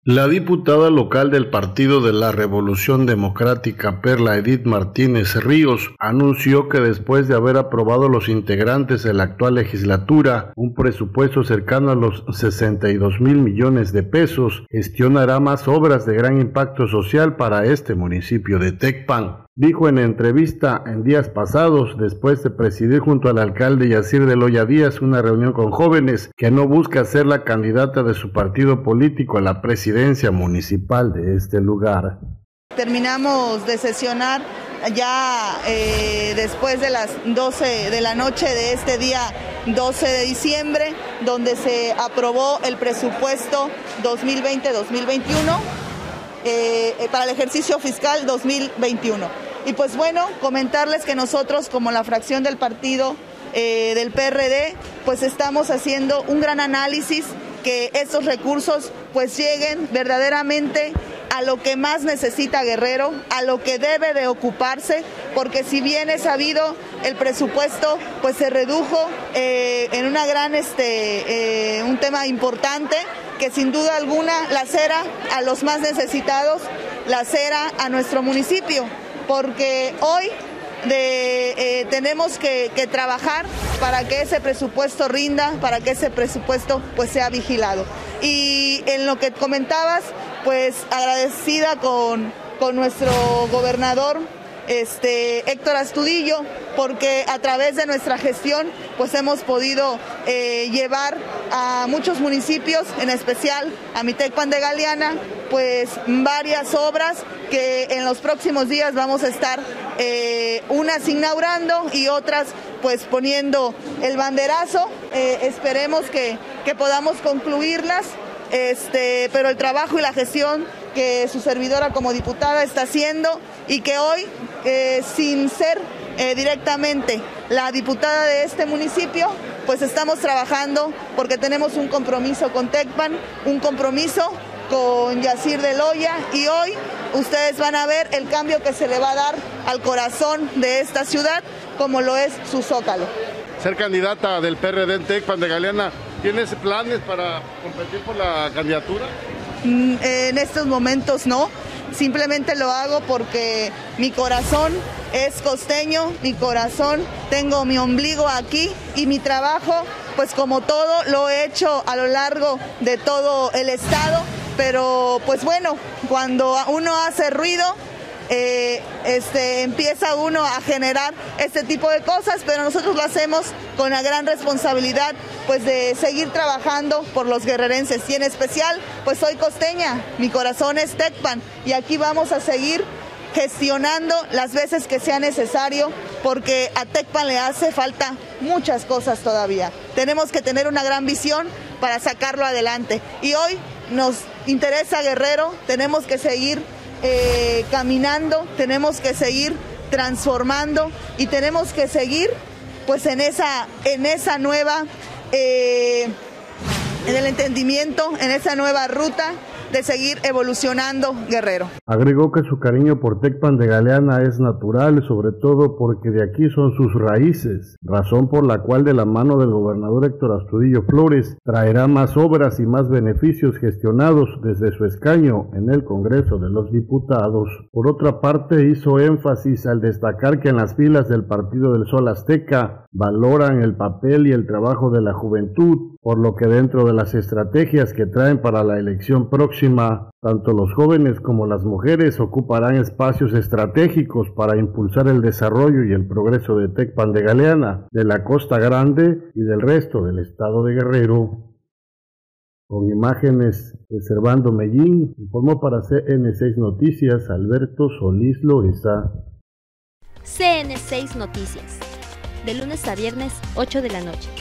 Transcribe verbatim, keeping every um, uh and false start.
La diputada local del Partido de la Revolución Democrática, Perla Edith Martínez Ríos, anunció que después de haber aprobado los integrantes de la actual legislatura un presupuesto cercano a los sesenta y dos mil millones de pesos, gestionará más obras de gran impacto social para este municipio de Tecpan. Dijo en entrevista en días pasados, después de presidir junto al alcalde Yacir de Loya Díaz una reunión con jóvenes, que no busca ser la candidata de su partido político a la presidencia municipal de este lugar. Terminamos de sesionar ya eh, después de las doce de la noche de este día doce de diciembre, donde se aprobó el presupuesto dos mil veinte dos mil veintiuno eh, para el ejercicio fiscal dos mil veintiuno. Y pues bueno, comentarles que nosotros como la fracción del partido eh, del P R D, pues estamos haciendo un gran análisis, que estos recursos pues lleguen verdaderamente a lo que más necesita Guerrero, a lo que debe de ocuparse, porque si bien es sabido, el presupuesto pues se redujo eh, en una gran, este, eh, un tema importante, que sin duda alguna la cera a los más necesitados, la cera a nuestro municipio, porque hoy de, eh, tenemos que, que trabajar para que ese presupuesto rinda, para que ese presupuesto pues sea vigilado. Y en lo que comentabas, pues agradecida con, con nuestro gobernador este, Héctor Astudillo, porque a través de nuestra gestión pues hemos podido eh, llevar a muchos municipios, en especial a mi Tecpan de Galeana, pues varias obras que en los próximos días vamos a estar eh, unas inaugurando y otras pues poniendo el banderazo. Eh, esperemos que, que podamos concluirlas, este, pero el trabajo y la gestión que su servidora como diputada está haciendo, y que hoy, eh, sin ser eh, directamente la diputada de este municipio, pues estamos trabajando porque tenemos un compromiso con Tecpan, un compromiso con Yacir de Loya, y hoy ustedes van a ver el cambio que se le va a dar al corazón de esta ciudad, como lo es su Zócalo. Ser candidata del P R D en Tecpan de Galeana, ¿tienes planes para competir por la candidatura? Mm, en estos momentos no, simplemente lo hago porque mi corazón es costeño, mi corazón, tengo mi ombligo aquí, y mi trabajo, pues como todo, lo he hecho a lo largo de todo el estado. Pero pues bueno, cuando uno hace ruido, eh, este, empieza uno a generar este tipo de cosas, pero nosotros lo hacemos con la gran responsabilidad pues de seguir trabajando por los guerrerenses, y en especial pues soy costeña, mi corazón es Tecpan, y aquí vamos a seguir gestionando las veces que sea necesario, porque a Tecpan le hace falta muchas cosas todavía. Tenemos que tener una gran visión para sacarlo adelante, y hoy nos interesa Guerrero, tenemos que seguir eh, caminando, tenemos que seguir transformando, y tenemos que seguir pues en esa, en esa nueva, eh, en el entendimiento, en esa nueva ruta de seguir evolucionando Guerrero. Agregó que su cariño por Tecpan de Galeana es natural, sobre todo porque de aquí son sus raíces, razón por la cual de la mano del gobernador Héctor Astudillo Flores traerá más obras y más beneficios gestionados desde su escaño en el Congreso de los Diputados. Por otra parte, hizo énfasis al destacar que en las filas del Partido del Sol Azteca valoran el papel y el trabajo de la juventud, por lo que dentro de las estrategias que traen para la elección próxima, tanto los jóvenes como las mujeres ocuparán espacios estratégicos para impulsar el desarrollo y el progreso de Tecpan de Galeana, de la Costa Grande y del resto del estado de Guerrero. Con imágenes de Servando Mellín, informó para C N seis Noticias Alberto Solís Loesa. C N seis Noticias, de lunes a viernes, ocho de la noche.